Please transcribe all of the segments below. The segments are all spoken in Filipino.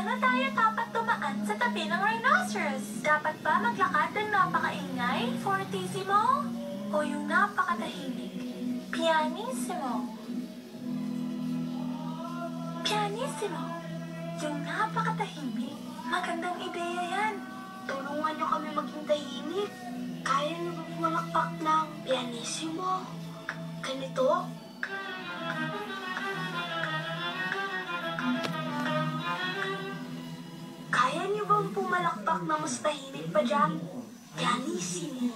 Paano tayo dapat dumaan sa tabi ng rhinoceros? Dapat ba maglakad ng napakaingay, fortissimo? O yung napakatahimik, pianissimo? Pianissimo, yung napakatahimik. Magandang ideya yan. Tulungan niyo kami maging tahimik. Kaya niyo ba pumalakpak ng pianissimo? Ganito? Kaya niyo bang pumalakpak na mas tahimik pa dyan? Pianissimo.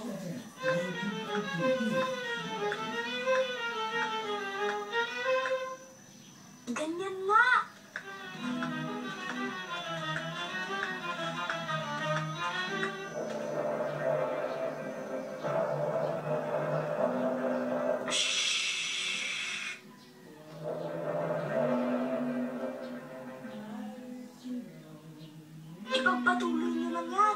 Ganyan nga. Ipagpatuloy niyo lang yan.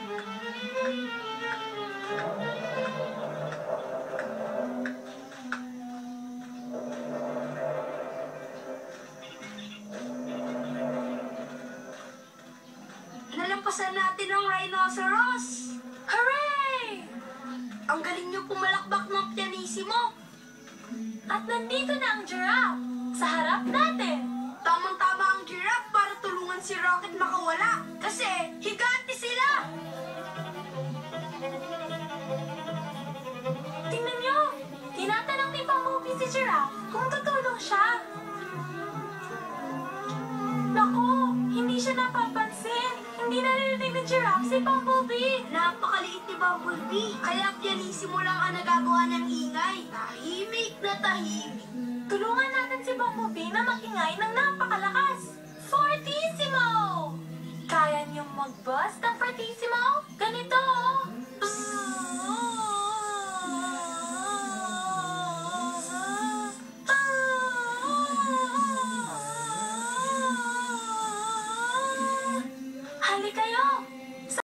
Nalampasan natin ang rhinoceros. Hooray! Ang galing niyo pumalakbak ng pianissimo. At nandito na ang giraffe sa harap natin. Tamang-tama ang giraffe para tulungan si Rocket makawala. Kasi higante sila. Tingnan niyo! Tinatanong ni Bumblebee si giraffe kung tutulong siya. Naku! Hindi siya napapansin. Hindi naririnig ni giraffe si Bumblebee. Napakaliit ni Bumblebee. Kaya pianissimo lang ang nagagawa ng ingay. Tahimik na tahimik. Tulungan natin si Bumblebee na makingay ng napakalakas. Fortissimo! Kaya niyong mag-buzz ng fortissimo? Ganito!